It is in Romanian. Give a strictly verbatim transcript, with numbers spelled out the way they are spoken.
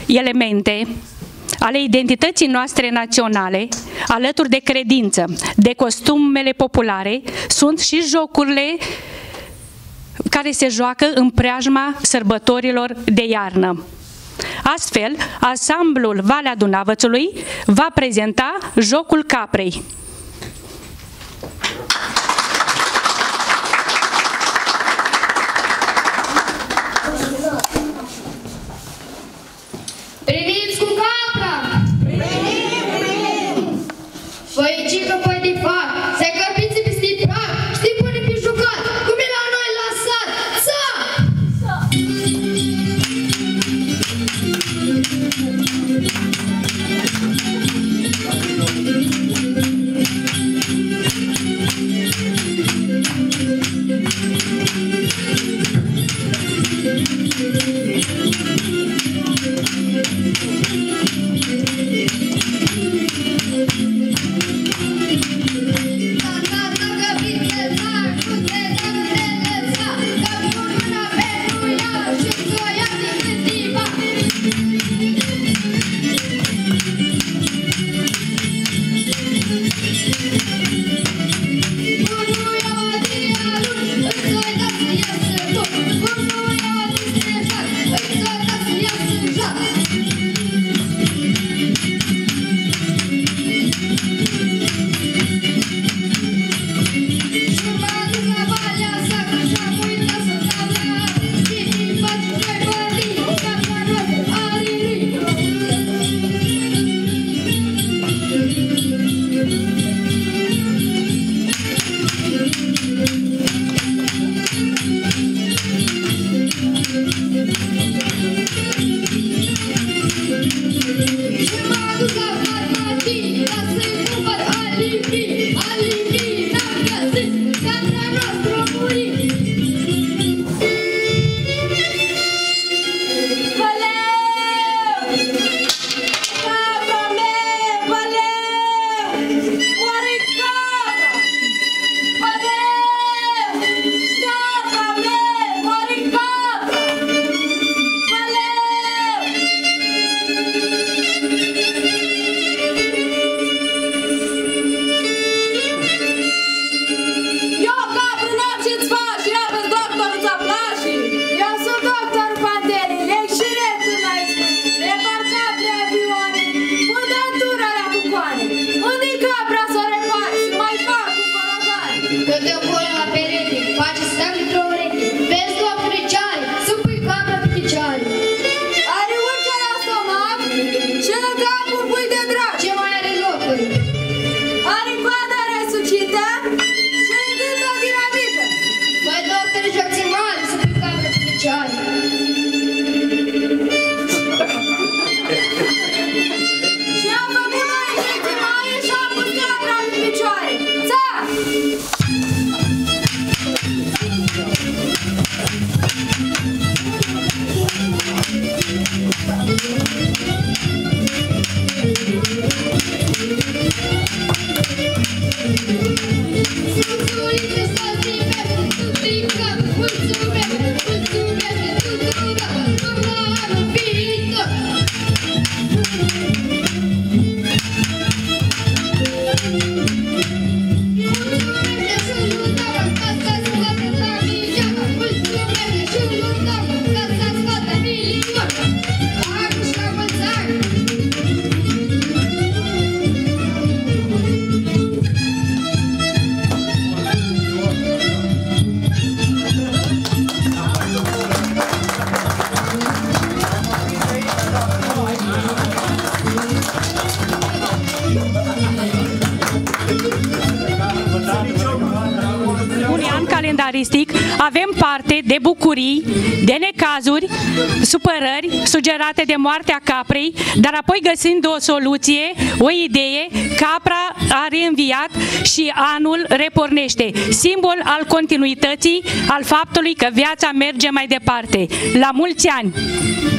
elemente ale identității noastre naționale, alături de credință, de costumele populare, sunt și jocurile care se joacă în preajma sărbătorilor de iarnă. Astfel, ansamblul Valea Dunavățului va prezenta Jocul Caprei. Priviți cu capra! Făicică păi de fac, se cărpiți peste prag, știi pune pe jucat, cum e la noi la sat, ța! Avem parte de bucurii, de necazuri, supărări sugerate de moartea caprei, dar apoi găsind o soluție, o idee, capra a reînviat și anul repornește, simbol al continuității, al faptului că viața merge mai departe. La mulți ani!